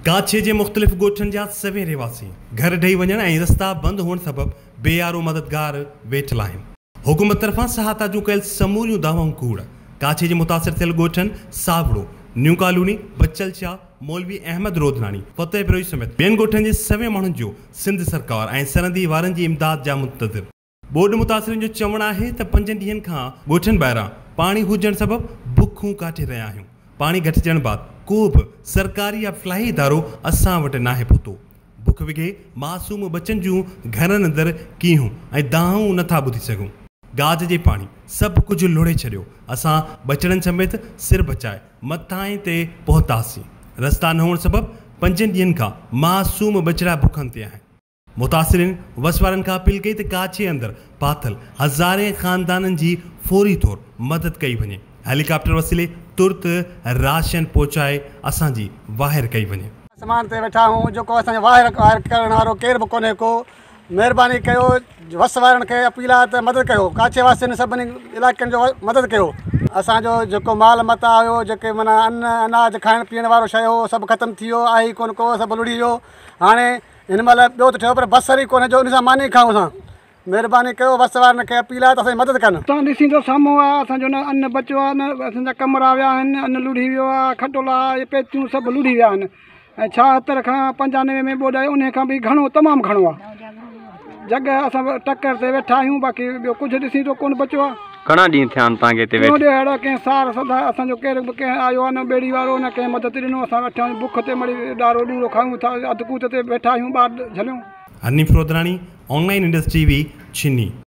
काछे जे मुख़्तलिफ़ ॻोठनि जा सवें रहवासी घर ढही वञण ऐं रस्ता बंदि हुअण सबबि बेयारो मददगार वेठल आहिनि। हुकूमत तरफ़ां सहायता जूं कयल समूरियूं दावाऊं कूड़। काछे जे मुतासिर थियल ॻोठनि सावड़ो, न्यू कॉलोनी, बच्चलशाह, मौलवी अहमद रोदनानी, फतेहपुरी समेत ॿियनि ॻोठनि जे सवें माण्हुनि जो सिंध सरकार ऐं सरहदी वारनि जी इमदाद जा मुंतज़िर। बोर्ड मुतासिरनि जो चवणु आहे त 5 ॾींहनि खां ॻोठनि ॿाहिरां पाणी हुजण सबबि बुखूं काटे रहिया आहियूं। पाणी घटिजण बाद को बि सरकारी या फलाही इदारो असां वटि नाहे पहुतो। बुख विघे मासूम बचनि जूं घरनि अंदरि कीहूं ऐं दाहूं नथा ॿुधी सघूं। गाज जे पाणी सभु कुझु लुड़े छॾियो। असां बचड़नि समेत सिर बचाए मथां ते पहुतासीं। रस्ता न हुअण सबबि 5 ॾींहनि खां मासूम बचड़ा बुखनि ते आहिनि। मुतासिरीन वसवारनि खां अपील कई त काछे अंदरि पाथल हज़ारे ख़ानदाननि जी फौरी तौर मदद कई वञे। हेलीकॉप्टर वसीले तुर्त राशन पहुचाए असांजी वाहिर कई वञे। आसमान ते वेठा हूं जेको असांजे वाहिर करण वारो केर बि कोन्हे को। महिरबानी कयो, वस वारनि खे अपील आहे त मदद कयो। काछे वासियुनि सभिनी इलाइक़नि जो मदद कयो। असांजो जेको माल मता हुयो, जेके माना अनाज खाइण पीअण वारो शइ हो, सभु ख़तमु थी वियो। आहे ई कोन को, सभु लुड़ी वियो। हाणे हिन महिल ॿियो त ठहियो पर बसर ई कोन्हे जो उन सां मानी खाऊं असां। महिरबानी कयो, वस वारनि खे अपील आहे त असांजी मदद कनि। तव्हां ॾिसींदो साम्हूं आहे असांजो न अन्न बचियो आहे, न असांजा कमरा विया आहिनि, अन्न लुड़ी वियो आहे, खटोला पेतियूं सभु लुड़ी विया आहिनि। ऐं 76 खां 95 में ॿोॾाए उन खां बि घणो तमामु घणो आहे। जॻह असां टकर ते वेठा आहियूं, बाक़ी ॿियो कुझु ॾिसींदो कोन बचियो आहे। घणा ॾींहं थिया आहिनि तव्हांखे हिते वेठे? अहिड़ा कंहिं सार सदा असांजो केरु बि कंहिं आयो आहे न ॿेड़ी वारो, न कंहिं मदद ॾिनो। असां वेठा आहियूं बुख ते मड़ी ॾारो ॾूरो खाऊं था, अधु कूत ते वेठा आहियूं, ॿार झलियूं। हनीफ रोदनानी, ऑनलाइन इंडस्ट्री वी, छिन्नी।